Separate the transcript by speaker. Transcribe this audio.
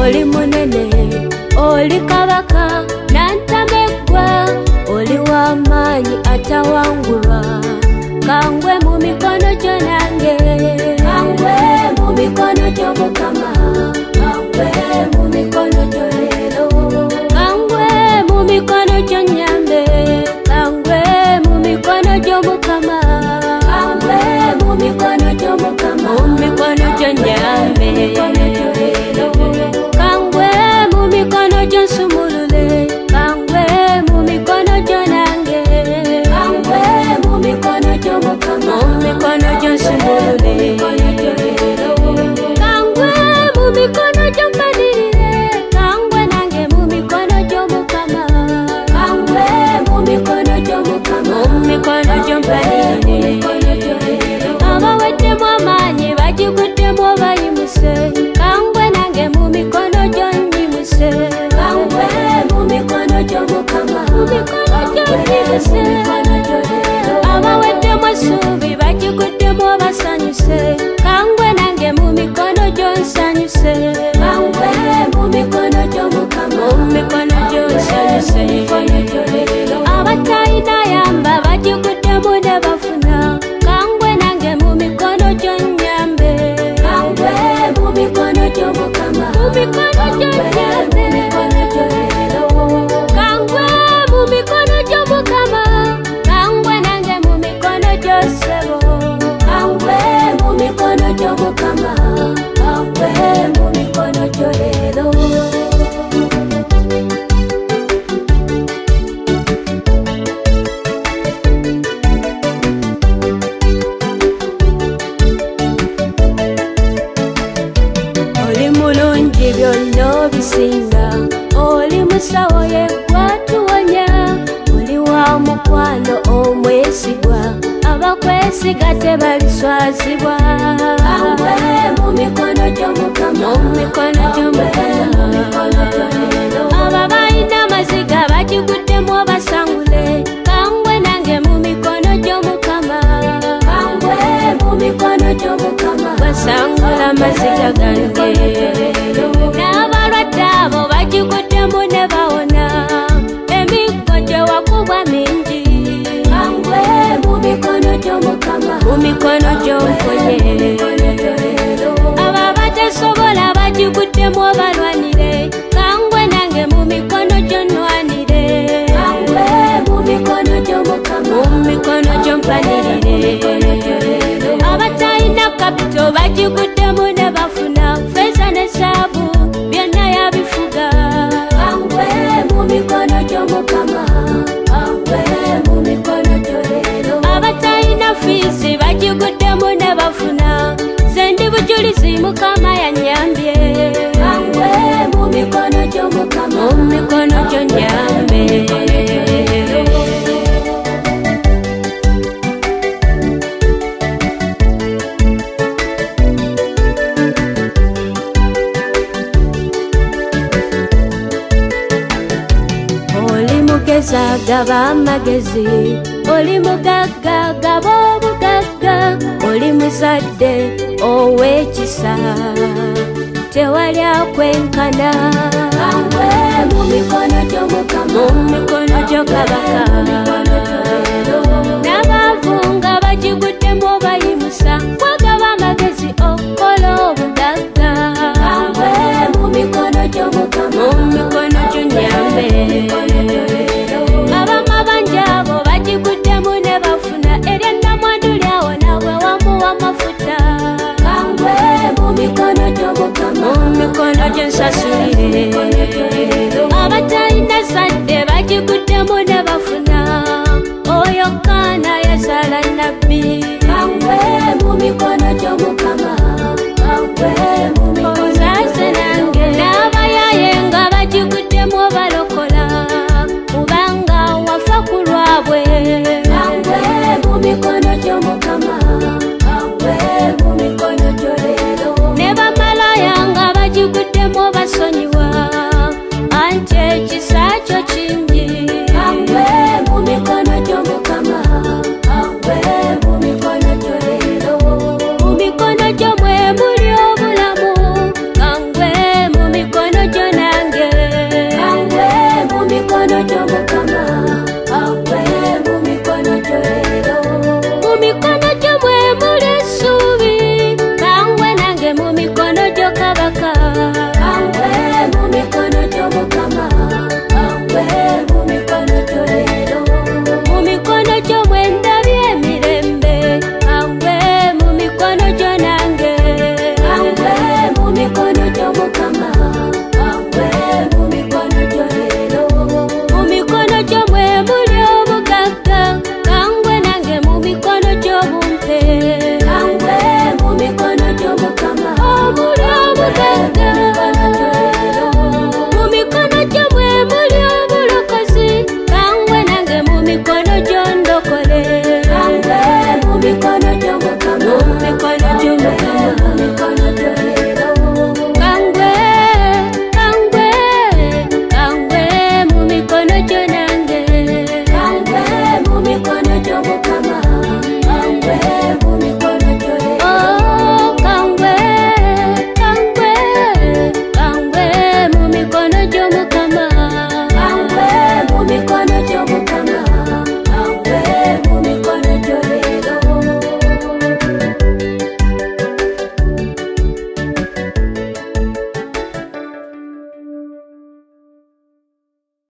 Speaker 1: oli munene, oli kabaka nantamegwa, oli w'amaanyi atawangulwa. Kangwe mu mikono gyo nange, kangwe mu mikono gyo Mukama, kangwe mu mikono gyo leero, kangwe mu mikono gyo nyambe, kangwe mu mikono gyo Mukama, kangwe mu mikono gyo Mukama, mu mikono gyo nyambe, kangwe mu mikono gyo nsumulule, kangwe mu mikono gyo nange, kangwe mu mikono gyo Mukama, mu mikono gyo nsumulule, kangwe mu mikono gyo mbalirire, kangwe nange mu mikono gyo Mukama, kangwe mu mikono gyo Mukama, mu mikono gyo mbalirire. Abaweddemu amaanyi bagikuddemu obayimuse, kangwe nange mu mikono gyo nnyimuse, kangwe mu mikono gyo Mukama, mu mikono gyo nnyimuse. Abaweddemu essuubi bagikuddemu obasanyuse, kangwe nange mu mikono gyo nsanyuse, kangwe mu mikono gyo Mukama, mu mikono gyo nsanyuse. Abatalina yamba bagikuddemu ne bafuna, kangwe nange mu mikono gyo nnyambe, kangwe mu mikono gyo Mukama, mu mikono gyo nnyambe, kangwe mu mikono gyo Mukama, kangwe nange mu mikono gyo ssebo, kangwe mu mikono gyo Mukama, kangwe mu mikono gyo leero. Oli mulungi byonna obisinga, oli musawo yeggwatuwonya, oli wa mukwano omwesigwa, abakwesiga tebaliswazibwa. Kangwe mu mikono gyo Mukama, mu mikono gyo Mukama. Abo balina amaziga bagikuddemu obasangule, kangwe nange mu mikono gyo Mukama, kangwe mu mikono gyo Mukama, basangula amaziga gange. N'abalwadde abo bagikuddemu ne bawona, emiggo gye wakubwa mingi, kangwe mu mikono gyo Mukama, mu mikono gyo mponye. Abo abatesobola bagikuddemu obalwanire, kangwe nange mu mikono gyo nnwanire, kangwe mu mikono gyo Mukama, mu mikono gyo mpanirire. Abatalina kapito bagikuddemu ne bafuna, ffeeza ne zaabu byonna yabifuga, kangwe mu mikono gyo Mukama, kangwe mu mikono gyo leero. Abatalina fiizi bagikuddemu ne bafuna, nze ndi bujulizi Mukama yannyambye, kangwe mu mikono gyo Mukama, mu mikono gyo nnyambe. Gaba amagezi, oli mugagga gaba obugagga, oli muzadde ow'ekisa, tewali akwenkana. Kangwe mu mikono gyo Mukama, mu mikono gyo Kabaka. N'abaavu nga bagikuddemu obayimusa, kwagaba amagezi okukola obugagga, kangwe mu mikono gyo Mukama, mu mikono gyo nnyambe. Abo bagikuddemu ne bafuna, erya nnamwandu lyawo nawe wamuwa amafuta, kangwe mu mikono gyo Mukama, mu mikono gyo nsasulire.